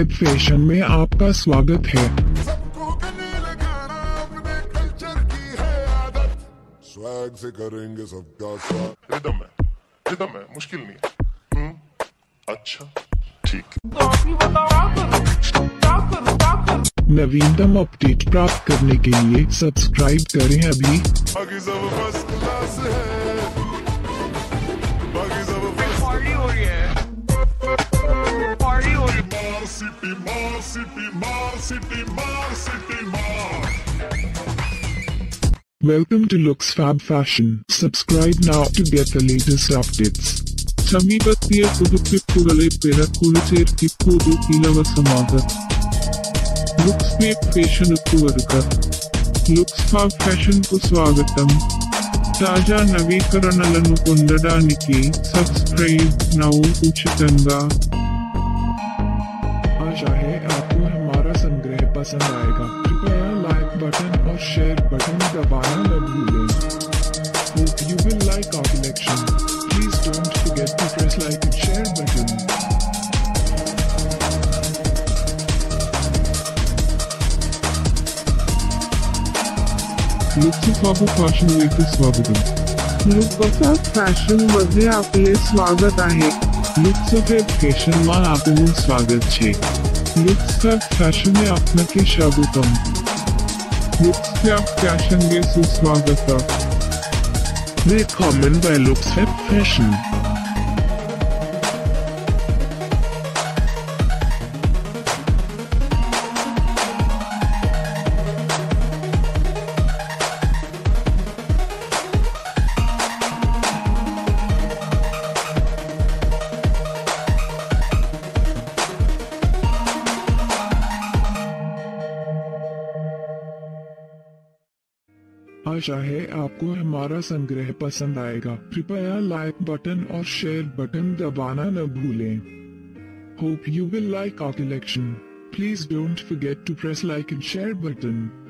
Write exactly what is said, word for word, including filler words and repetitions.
Feb fashion में आपका स्वागत है। सबको गले लगाना अपने कल्चर की है आदत, स्वैग से करेंगे सबका स्वागत। रिदम है, रिदम है, मुश्किल नहीं है। हम्म, अच्छा, ठीक। नवीनतम अपडेट प्राप्त करने के लिए सब्सक्राइब करें अभी। बाकी सब फर्स्ट क्लास है, बाकी सब पार्टी हो रही है, पार्टी हो रही है। मार सिटी मार सिटी मार सिटी मार सिटी मार। Welcome to Looks Fab Fashion. Subscribe now to get the latest updates. ಸಮೀಪತ್ತಿಯ ಪುದುಕಿಪ್ಪುಗಳೇ ಪೆರಕುಳಿಸೇರ್ತಿಪ್ಪುದು ಇಲವಸಮಾಗ లుక్స్ ఫేబ్ ఫ్యాషన్ కు వరుక లుక్స్ ఫాబ్ ఫ్యాషన్ కు స్వాగతం. తాజా నవీకరణలను పొందడానికి సబ్స్క్రైబ్ నౌ ఉచితంగా. आशा है आपको हमारा संग्रह पसंद आएगा। कृपया लाइक बटन और शेयर बटन दबाना न भूलें। Hope you will like our collection. Please don't forget to press like and share button. Looks Fab फॅशनमध्ये स्वागत. लुक्स फॅब फॅशन मध्ये आपले स्वागत आहे. लुक्स फॅब फॅशन માં આપનું સ્વાગત છે. લुक्स फॅब फॅशन में आपके स्वागतम. लुक्स फॅब फॅशन में सुस्वागत. Willkommen bei Lux Fab Fashion. आशा है आपको हमारा संग्रह पसंद आएगा। कृपया लाइक बटन और शेयर बटन दबाना न भूलें। Hope you will like our collection. Please don't forget to press like and share button.